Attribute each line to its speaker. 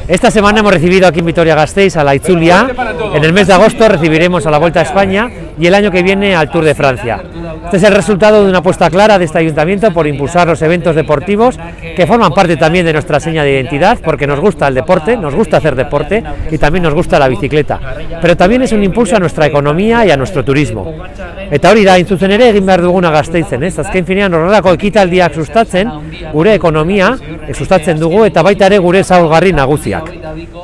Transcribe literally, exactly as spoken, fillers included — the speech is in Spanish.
Speaker 1: Esta semana hemos recibido aquí en Vitoria-Gasteiz a la Itzulia, en el mes de agosto recibiremos a la Vuelta a España y el año que viene al Tour de Francia. Este es el resultado de una apuesta clara de este ayuntamiento por impulsar los eventos deportivos que forman parte también de nuestra seña de identidad, porque nos gusta el deporte, nos gusta hacer deporte y también nos gusta la bicicleta, pero también es un impulso a nuestra economía y a nuestro turismo. Eta hori da, hain zuzen ere egin behar duguna Gasteizen, ez? Azken finean horrelako ekitaldiak sustatzen, gure ekonomia sustatzen dugu eta baita ere gure zaurgarri nagusiak.